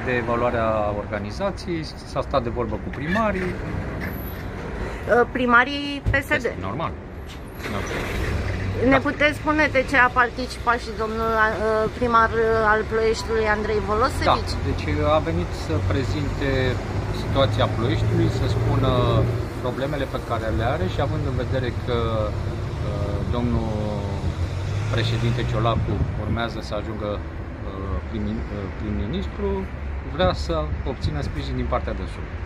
de evaluare a organizației, s-a stat de vorbă cu primarii. Primarii PSD? Este normal. Ne puteți spune de ce a participat și domnul primar al Ploieștiului, Andrei Volosevici? Da, deci a venit să prezinte situația Ploieștiului, să spună problemele pe care le are și având în vedere că domnul președinte Ciolacu urmează să ajungă prim-ministru, vrea să obțină sprijin din partea dânsului.